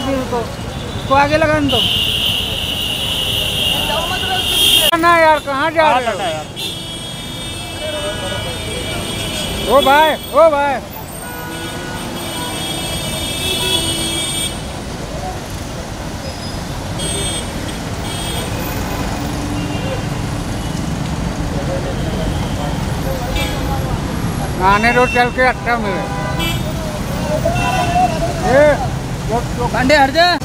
अभी रुको, इसको आगे लगाने दो ना यार, कहाँ जा रहे हो? ओ भाई, ओ भाई, आने रोड चल के अच्छा मिले। खंडे हट जा।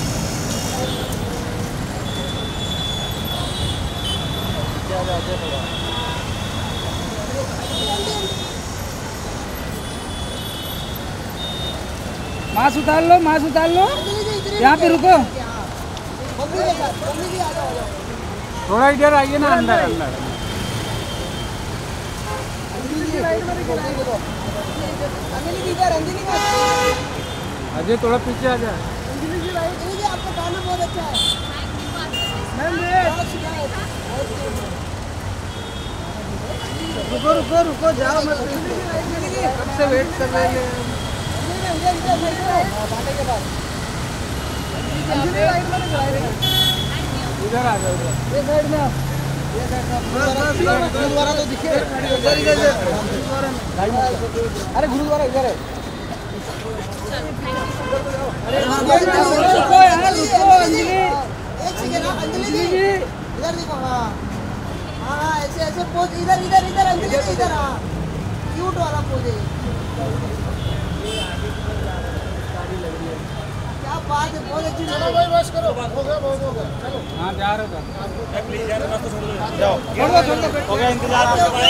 मास्क उतार लो, मास्क उतार लो, यहाँ पे रुको, थोड़ा इधर आइए ना, अंदर अंदर। अजय थोड़ा पीछे आ जा। आपका गाना बहुत अच्छा है। रुको रुको रुको, जाओ मत, कब से वेट कर रहे हैं। इधर आ जाओ, ये साइड में, गुरुद्वारा तो दिखे। अरे गुरुद्वारा इधर है। अंजलि जी इधर देखो। हाँ हाँ, ऐसे ऐसे पोज, इधर इधर इधर अंजलि जी इधर। हाँ, क्यूट वाला पोज है। क्या बात है, बहुत अच्छी। चलो भाई बस करो, हो गया बहुत हो गया। चलो हाँ जा रहे हो, प्लीज यार रास्ता छोड़ दो, जाओ हो गया इंतजार आपका भाई।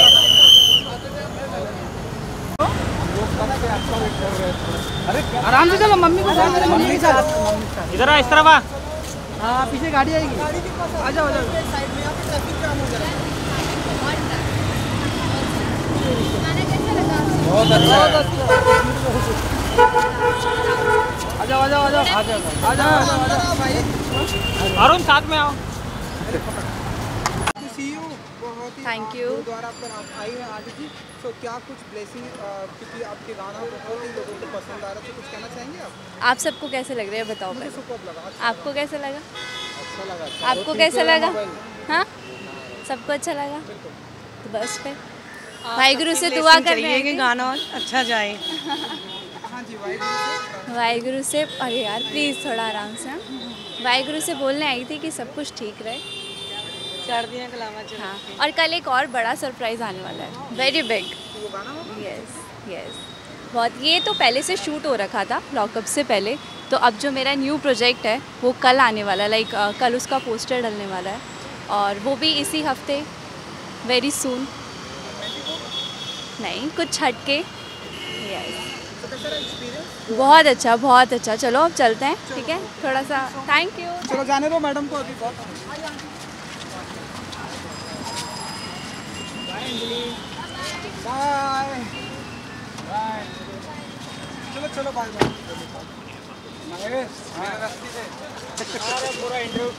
अरे आराम से चलो, मम्मी को साथ, मम्मी के साथ। इधर आ, इस तरफ आ। हाँ पीछे गाड़ी आएगी, आ जाओ आ जाओ। साइड में, यहाँ पे ट्रैफिक जाम हो जाएगा। बहुत अच्छा है। आ जाओ आ जाओ आ जाओ आ जाओ आ जाओ भाई। अरुण साथ में आओ। Thank you. गुरुद्वारा पर आप आई हैं आदि जी, तो क्या कुछ ब्लेसिंग, क्योंकि आपके गाना बहुत ही लोगों को पसंद आ रहा है, तो कुछ कहना चाहेंगे आप सबको कैसे लग रहे हैं बताओ मुझे पहले। सुपर्ब लगा, आपको कैसे लगा? अच्छा लगा। आपको कैसा लगा? हाँ, सबको अच्छा लगा, तो बस फिर वाहिगुरु से दुआ कर रहे हैं कि गाना अच्छा जाए। हाँ जी, वाहिगुरु से, अरे यार प्लीज़ थोड़ा आराम से। वाहिगुरु से बोलने आई थी कि सब कुछ ठीक रहे। सर्दियाँ कलामा चल। हाँ, और कल एक और बड़ा सरप्राइज़ आने वाला है, वेरी बिग। यस यस, बहुत। ये तो पहले से शूट हो रखा था लॉकअप से पहले, तो अब जो मेरा न्यू प्रोजेक्ट है वो कल आने वाला है, लाइक कल उसका पोस्टर डलने वाला है, और वो भी इसी हफ्ते, वेरी सून। नहीं, कुछ हटके। यस, बहुत अच्छा बहुत अच्छा। चलो अब चलते हैं, ठीक है, थोड़ा सा। Thank you. चलो जाने दो मैडम को अभी। बहुत बाय बाय, चलो चलो बाय बाय। महेश, मेरे रास्ते से पूरा इंटरव्यू